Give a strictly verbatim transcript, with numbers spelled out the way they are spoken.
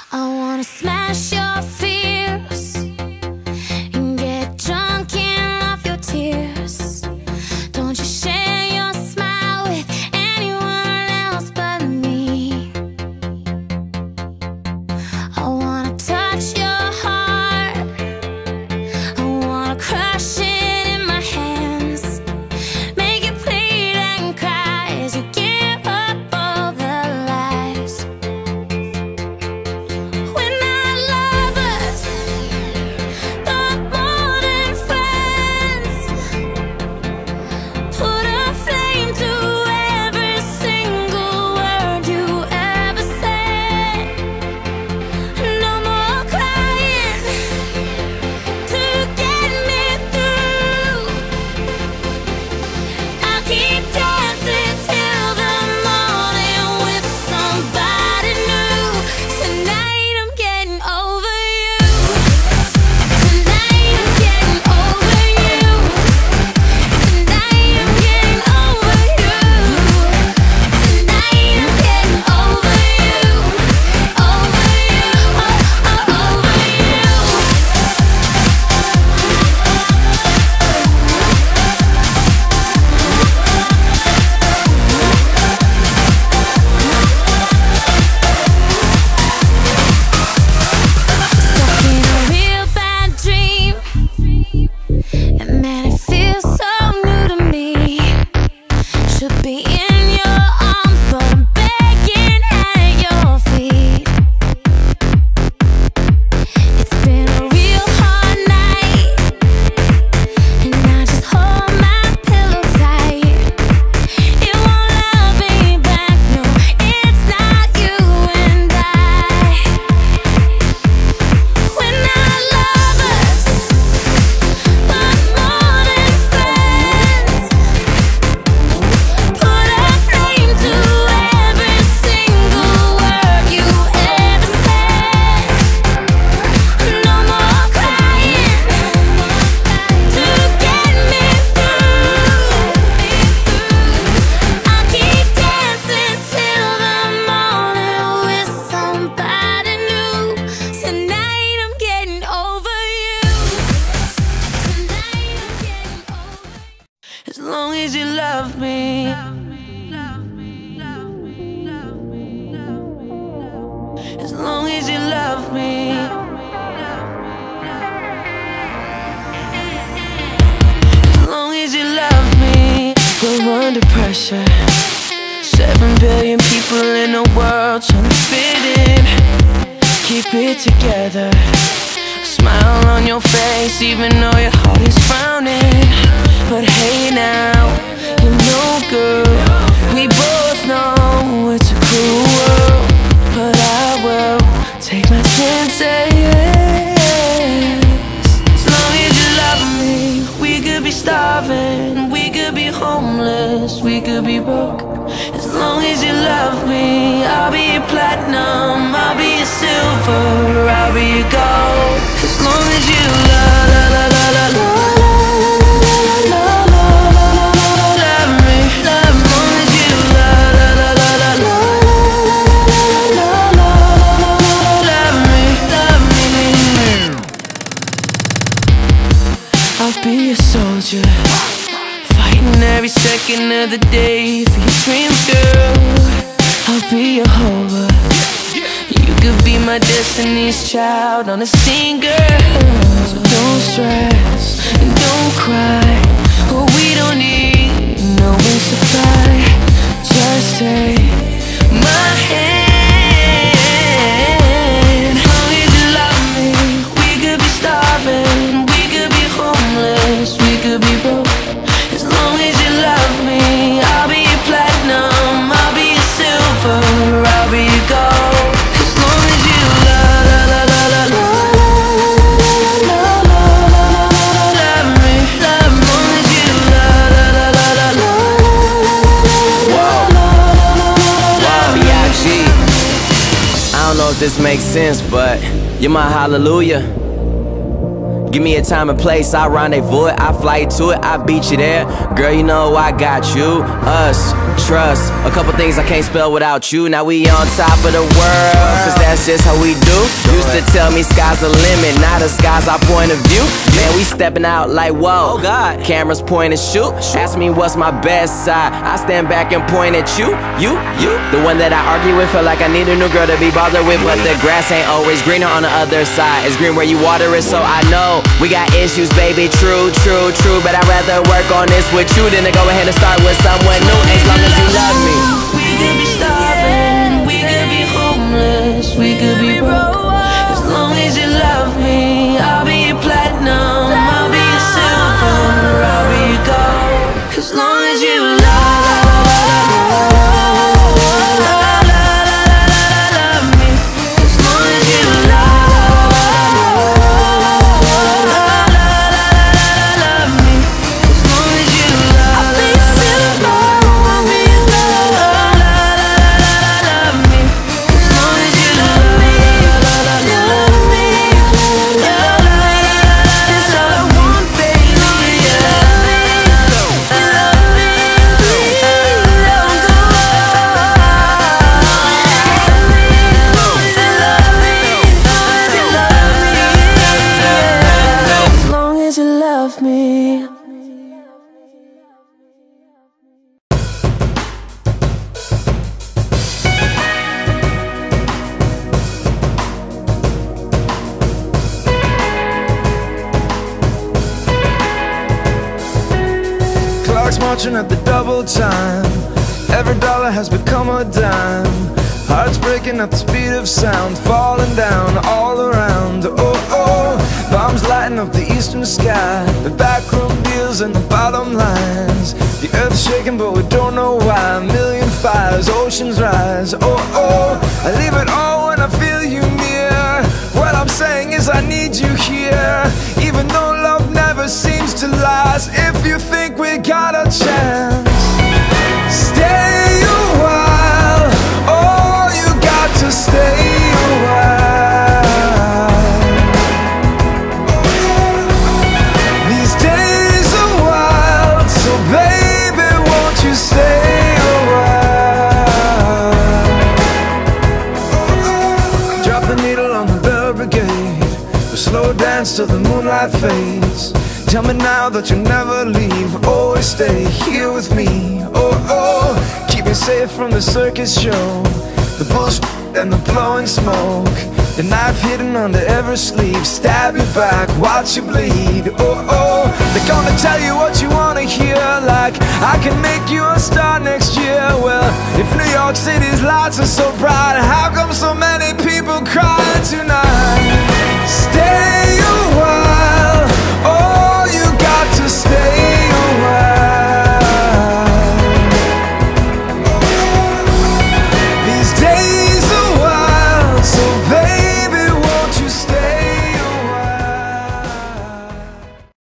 I wanna smash your fears and get drunk in off your tears. Don't you share your smile with anyone else but me. I wanna touch your heart, I wanna crush it in my hands, make it bleed and cry as you give up all the lies. When our lovers thought more than friends, put a flame to every single word you ever said. No more crying to get me through. I'll keep dancing till the morning with somebody new. Tonight I'm getting over you. Tonight I'm getting over you. Tonight I'm getting over you. Tonight I'm getting over you. Over you. Oh, oh, over you. Stuck in a real bad dream, and man, it feels so new to me. Should be in your arms, but I'm begging at your feet. It's been a real hard night, and I just hold my pillow tight. It won't love me back, no, it's not you and I. When our lovers thought more than friends, put a flame to every single word you ever said. No more crying to get me through. I'll keep dancing till the morning with somebody new. Tonight I'm getting over you. Tonight I'm getting over you. As long as you love me, as long as you love me, as long as you love me. We're under pressure, seven billion people in the world trying to fit in. Keep it together, smile on your face even though your heart is frowning. But hey now, you know girl, we both know it's a cruel world, but I will take my chances. As long as you love me, we could be starving, we could be homeless, we could be broke. As long as you love me, I'll be your platinum, I'll be your silver, I'll be your gold. As long as you love, la la la la la la la la love me, love. As long as you love, la la la la la la la love me, love me. I'll be a soldier, fighting every second of the day for your dreams, girl. I'll be your hover, you could be my destiny's child on a scene, girl. So don't stress and don't cry, oh, we don't need no wings to fly. Just take my hand. As long as you love me, we could be starving, we could be homeless, we could be broke. As long as you love me, I'll be your platinum, I'll be your silver, I'll be your gold. As long as you love, la la la la la la la love me, love. As long as you love, la la la la la love me. I don't know if this makes sense, but you're my hallelujah. Give me a time and place, I rendezvous it, I fly to it, I beat you there. Girl, you know I got you, us. trust. A couple things I can't spell without you. Now we on top of the world, cause that's just how we do. Used to tell me sky's the limit, now the sky's our point of view. Man, we stepping out like whoa. Oh God. Cameras point and shoot. Ask me what's my best side, I stand back and point at you. You, you, the one that I argue with, feel like I need a new girl to be bothered with. But the grass ain't always greener on the other side. It's green where you water it, so I know we got issues, baby. True, true, true. But I'd rather work on this with you than to go ahead and start with someone new. As long as you love me. We could be starving, we could be homeless, we could be broke. As long as you love me, I'll be your platinum, I'll be your silver, I'll be your gold. As long as you love me. Clock's marching at the double time. Every dollar has become a dime. Hearts breaking at the speed of sound, falling down all around. Oh, oh, bombs lighting up the eastern sky. The backroom deals and the bottom lines. The earth's shaking but we don't know why. A million fires, oceans rise. Oh, oh, I leave it all when I feel you near. What I'm saying is I need you here. Even though love never seems to last. If you think we got a chance, stay a while. Oh, you got to stay a while. These days are wild, so baby, won't you stay a while? Drop the needle on the bell brigade. We'll slow dance till the moonlight fades. Tell me now that you'll never leave. Always stay here with me. Oh, oh, keep me safe from the circus show, the bullshit and the blowing smoke. The knife hidden under every sleeve. Stab you back, watch you bleed. Oh, oh, they're gonna tell you what you wanna hear. Like, I can make you a star next year. Well, if New York City's lights are so bright, how come so many